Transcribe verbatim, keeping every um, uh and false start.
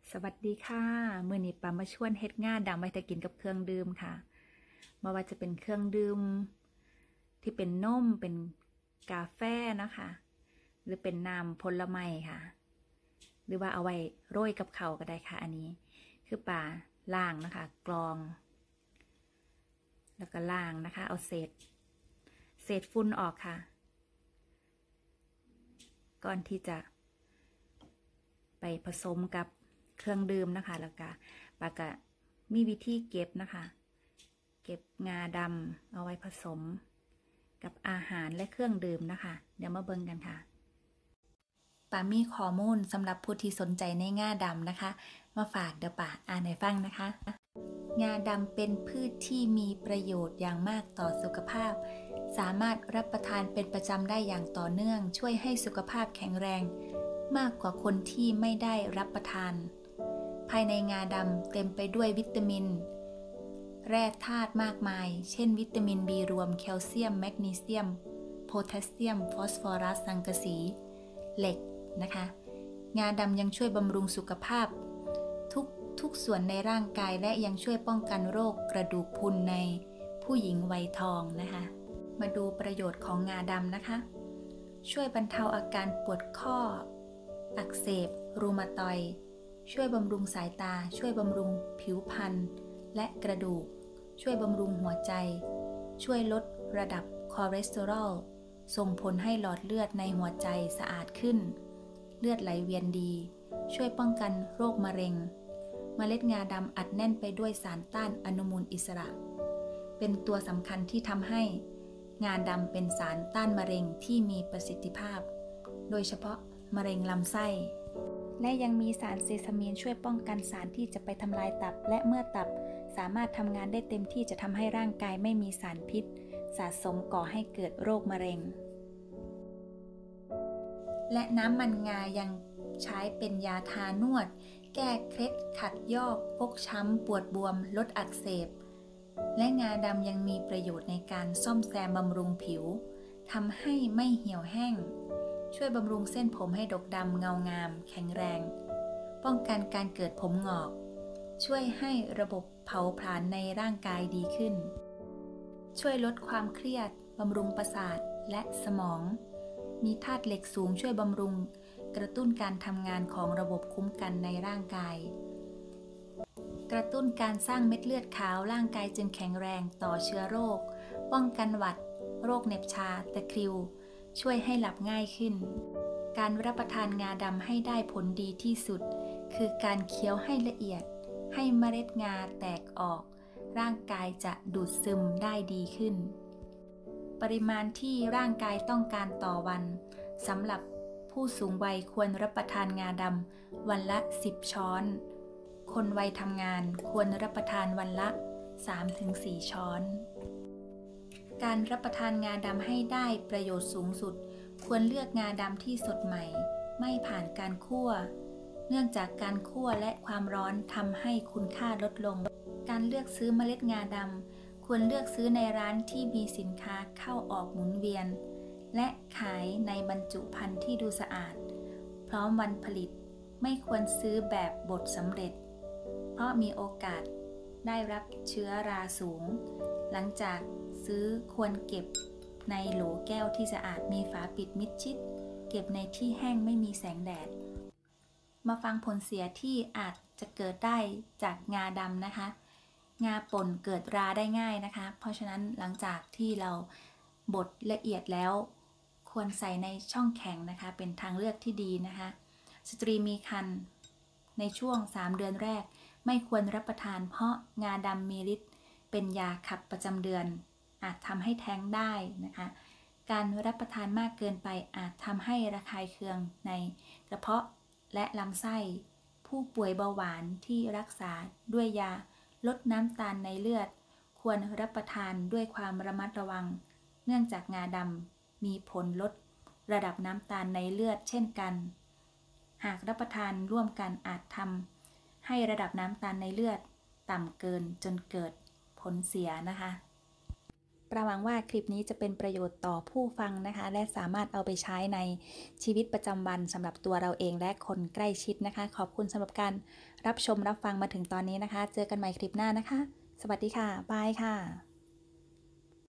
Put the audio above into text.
สวัสดีค่ะมื้อนี้ปามาชวนเฮ็ดงาดำไว้ถ้ากินกับเครื่องดื่มค่ะบ่ว่าจะเป็นเครื่องดื่มที่เป็นนมเป็นกาแฟนะคะหรือเป็นน้ำผลไม้ค่ะหรือว่าเอาไว้โรยกับข้าวก็ได้ค่ะอันนี้คือปาล้างนะคะกรองแล้วก็ล้างนะคะเอาเศษเศษฝุ่นออกค่ะก่อนที่จะไปผสมกับเครื่องดื่มนะคะแล้วก็ปากะมีวิธีเก็บนะคะเก็บงาดำเอาไว้ผสมกับอาหารและเครื่องดื่มนะคะเดี๋ยวมาเบิ่งกันค่ะปามีข้อมูลสำหรับผู้ที่สนใจในงาดำนะคะมาฝากเดี๋ยวปาอ่านให้ฟังนะคะงาดำเป็นพืชที่มีประโยชน์อย่างมากต่อสุขภาพสามารถรับประทานเป็นประจำได้อย่างต่อเนื่องช่วยให้สุขภาพแข็งแรงมากกว่าคนที่ไม่ได้รับประทานภายในงาดำเต็มไปด้วยวิตามินแร่ธาตุมากมายเช่นวิตามิน บี รวมแคลเซียมแมกนีเซียมโพแทสเซียมฟอสฟอรัสสังกะสีเหล็กนะคะงาดำยังช่วยบำรุงสุขภาพทุกทุกส่วนในร่างกายและยังช่วยป้องกันโรคกระดูกพรุนในผู้หญิงวัยทองนะคะมาดูประโยชน์ของงาดำนะคะช่วยบรรเทาอาการปวดข้ออักเสบรูมาตอยด์ช่วยบำรุงสายตาช่วยบำรุงผิวพรรณและกระดูกช่วยบำรุงหัวใจช่วยลดระดับคอเลสเตอรอลส่งผลให้หลอดเลือดในหัวใจสะอาดขึ้นเลือดไหลเวียนดีช่วยป้องกันโรคมะเร็งเมล็ดงาดำอัดแน่นไปด้วยสารต้านอนุมูลอิสระเป็นตัวสำคัญที่ทำให้งาดำเป็นสารต้านมะเร็งที่มีประสิทธิภาพโดยเฉพาะมะเร็งลำไส้และยังมีสารเซซามีนช่วยป้องกันสารที่จะไปทำลายตับและเมื่อตับสามารถทำงานได้เต็มที่จะทำให้ร่างกายไม่มีสารพิษสะสมก่อให้เกิดโรคมะเร็งและน้ำมันงายังใช้เป็นยาทานวดแก้เคล็ดขัดยอกฟกช้ำปวดบวมลดอักเสบและงาดำยังมีประโยชน์ในการซ่อมแซมบำรุงผิวทำให้ไม่เหี่ยวแห้งช่วยบำรุงเส้นผมให้ดกดำเงางามแข็งแรงป้องกันการเกิดผมงอกช่วยให้ระบบเผาผลาญในร่างกายดีขึ้นช่วยลดความเครียดบำรุงประสาทและสมองมีธาตุเหล็กสูงช่วยบำรุงกระตุ้นการทำงานของระบบคุ้มกันในร่างกายกระตุ้นการสร้างเม็ดเลือดขาวร่างกายจึงแข็งแรงต่อเชื้อโรคป้องกันหวัดโรคเหน็บชาตะคริวช่วยให้หลับง่ายขึ้นการรับประทานงาดำให้ได้ผลดีที่สุดคือการเคี้ยวให้ละเอียดให้เมล็ดงาแตกออกร่างกายจะดูดซึมได้ดีขึ้นปริมาณที่ร่างกายต้องการต่อวันสำหรับผู้สูงวัยควรรับประทานงาดำวันละสิบช้อนคนวัยทำงานควรรับประทานวันละ สามถึงสี่ ช้อนการรับประทานงาดำให้ได้ประโยชน์สูงสุดควรเลือกงาดำที่สดใหม่ไม่ผ่านการคั่วเนื่องจากการคั่วและความร้อนทำให้คุณค่าลดลงการเลือกซื้อเมล็ดงาดำควรเลือกซื้อในร้านที่มีสินค้าเข้าออกหมุนเวียนและขายในบรรจุภัณฑ์ที่ดูสะอาดพร้อมวันผลิตไม่ควรซื้อแบบบดสำเร็จเพราะมีโอกาสได้รับเชื้อราสูงหลังจากซื้อควรเก็บในโหลแก้วที่สะอาดมีฝาปิดมิดชิดเก็บในที่แห้งไม่มีแสงแดดมาฟังผลเสียที่อาจจะเกิดได้จากงาดำนะคะงาป่นเกิดราได้ง่ายนะคะเพราะฉะนั้นหลังจากที่เราบดละเอียดแล้วควรใส่ในช่องแข็งนะคะเป็นทางเลือกที่ดีนะคะสตรีมีครรภ์ในช่วงสามเดือนแรกไม่ควรรับประทานเพราะงาดำมีฤทธิ์เป็นยาขับประจำเดือนอาจทำให้แท้งได้นะคะการรับประทานมากเกินไปอาจทำให้ระคายเคืองในกระเพาะและลำไส้ผู้ป่วยเบาหวานที่รักษาด้วยยาลดน้ำตาลในเลือดควรรับประทานด้วยความระมัดระวังเนื่องจากงาดำมีผลลดระดับน้ำตาลในเลือดเช่นกันหากรับประทานร่วมกันอาจทำให้ระดับน้ำตาลในเลือดต่ำเกินจนเกิดผลเสียนะคะประหวังว่าคลิปนี้จะเป็นประโยชน์ต่อผู้ฟังนะคะและสามารถเอาไปใช้ในชีวิตประจำวันสำหรับตัวเราเองและคนใกล้ชิดนะคะขอบคุณสำหรับการรับชมรับฟังมาถึงตอนนี้นะคะเจอกันใหม่คลิปหน้านะคะสวัสดีค่ะบายค่ะ